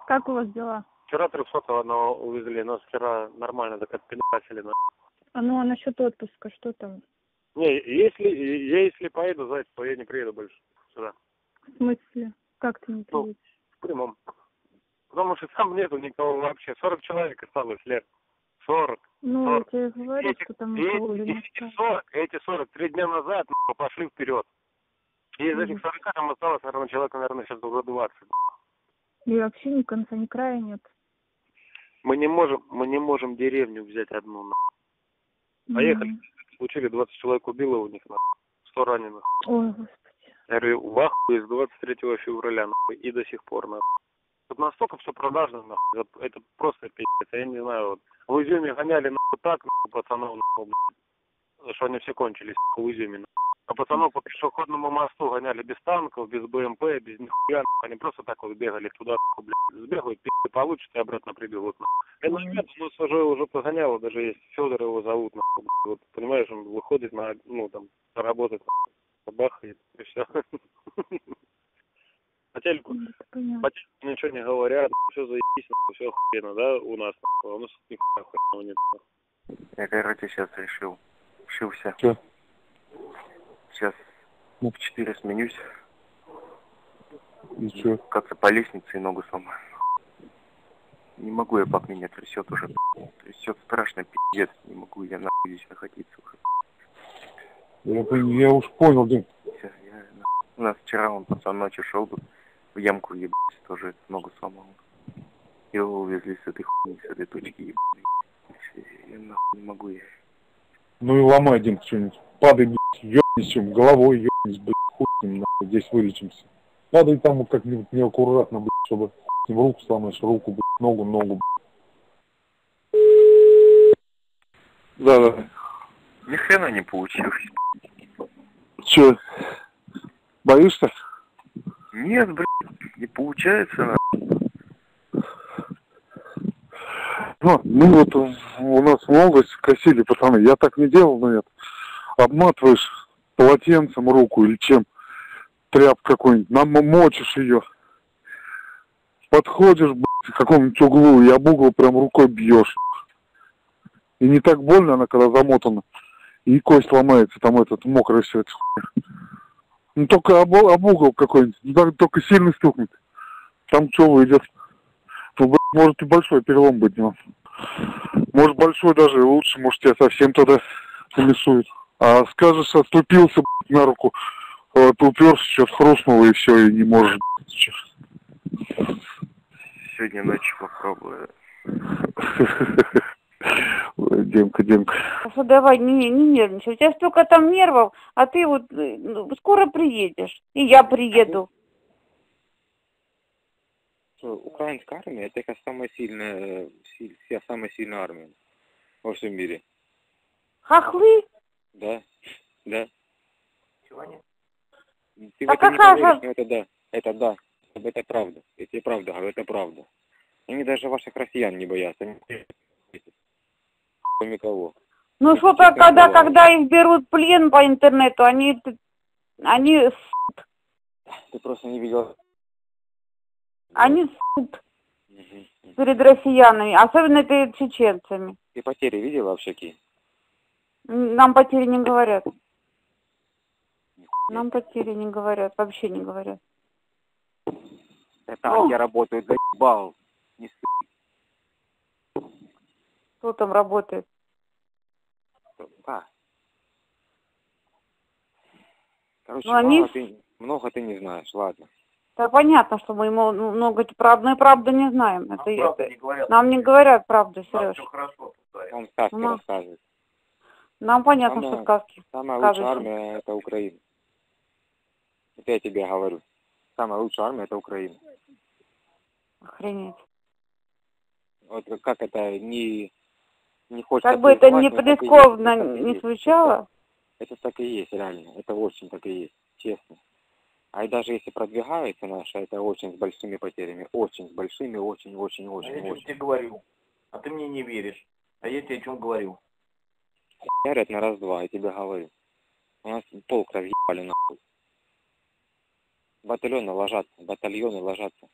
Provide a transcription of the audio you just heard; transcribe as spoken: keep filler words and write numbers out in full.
Как у вас дела? Вчера трехсотого одного увезли, нас вчера нормально так отпидасили. А ну а насчет отпуска, что там? Не, если, я если поеду, зайц, то я не приеду больше сюда. В смысле? Как ты не Ну, приедешь? в прямом. Потому что там нету никого вообще. сорок человек осталось, Лер. сорок. Ну, сорок. я тебе говорю, Эти, что там эти, никого уже не эти, осталось. сорок, эти сорок три дня назад ну, пошли вперед. И из этих сорока там осталось, наверное, человек, наверное, сейчас уже двадцать. И вообще ни конца, ни края нет. Мы не можем, мы не можем деревню взять одну. На. Поехали, Mm. случили, двадцать человек убило у них, на. сто раненых. Ой, господи. Я говорю, в ахуе с двадцать третьего февраля, нахуй, и до сих пор, нахуй. Тут настолько все продажно, нахуй, это просто пиздец, я не знаю, вот. В Изюме гоняли, нахуй, так, нахуй, пацанов, нахуй, блядь, что они все кончились, нахуй, в Изюме, нахуй. А пацанов по пешеходному мосту гоняли без танков, без БМП, без нихуя, нахуй. Они просто так вот бегали туда, нахуй, блядь, сбегают, пизды получат и обратно прибегут, нахуй. Это ребят, у нас уже, уже погоняло, даже есть Федор его зовут, нахуй, блядь. Вот, понимаешь, он выходит на, ну, там, работать, нахуй, бахает, и все. По телеку, по телеку ничего не говорят, все заебись, все охуенно, да, у нас, а у нас нихуя охуенного нет. Я, короче, сейчас решил, решился. Что? Сейчас в четыре сменюсь. И что? Как-то по лестнице и ногу сломаю. Не могу я, пап, меня трясет уже. Трясет страшно, пиздец. Не могу я нахуй здесь находиться уже. Я, я уж понял, Дим. Все, я, у нас вчера он пацан ночью шел в ямку ебать, тоже ногу сломал. Его увезли с этой хуйни, с этой точки ебать. Я нахуй не могу я. Ну и ломай, Дим, что-нибудь. Падай, блядь, ёбнись чем, головой ёбнись, блядь, хуй с ним, нахуй, здесь вылечимся. Падай там вот как-нибудь неаккуратно, блядь, чтобы с ним руку сломаешь, руку, блядь, ногу, ногу, блядь. Да, да. Ни хрена не получилось. Че, боишься? Нет, блядь, не получается, нахуй. Ну, ну вот у нас в молодости косили, пацаны, я так не делал, но нет. Обматываешь полотенцем руку или чем, тряп какой-нибудь, намочишь ее, подходишь, блядь, к какому-нибудь углу и об угол прям рукой бьешь. И не так больно она, когда замотана, и кость ломается, там этот мокрый все это хуйня. Ну только об, об угол какой-нибудь, ну, только сильно стукнет, там что выйдет. Ну, блядь, может и большой перелом быть, но может большой даже лучше, может тебя совсем тогда колесует. А скажешь, отступился, блядь, на руку, вот, уперся, что-то хрустнуло и все, и не можешь, блядь. Сегодня ночью попробую. Ой, Демка, Демка. Что давай, не, не нервничай. У тебя столько там нервов, а ты вот ну, скоро приедешь. И я приеду. Украинская армия — это самая сильная, вся самая сильная армия во всем мире. Хохлы? Да, да. Сегодня? Ты А в это не какая поверишь, же... но это да, это да, это правда. Я тебе правда говорю, это правда. Они даже ваших россиян не боятся. Они никого. Ну что-то, когда, когда их берут в плен по интернету, они, они, Ты просто не видел. они ссут перед россиянами, особенно перед чеченцами. Ты потери видела вообще какие? Нам потери не говорят. Нам потери не говорят, вообще не говорят. Это я работаю, заебал. Не ссы. Кто там работает? А. Короче, Ну, они... мало ты, много ты не знаешь, ладно. Да понятно, что мы ему много правды, мы правду не знаем. Нам, это, это... не говорят, Нам не говорят правду, Сереж. все хорошо. Он сказки ну, рассказывает. Нам понятно, самая, что сказки. Самая сказываются. лучшая армия — это Украина. Это я тебе говорю. Самая лучшая армия — это Украина. Охренеть. Вот как это не, не хочется... Как бы это не прискорбно не звучало. Это, это так и есть, реально. Это очень так и есть, честно. А и даже если продвигается наша, это очень с большими потерями. Очень с большими, очень, очень, очень. А я очень. тебе говорю, а ты мне не веришь. А я тебе о чем говорю. Ярят на раз-два, я тебе говорю. У нас полк разъебали нахуй. Батальоны ложатся, батальоны ложатся.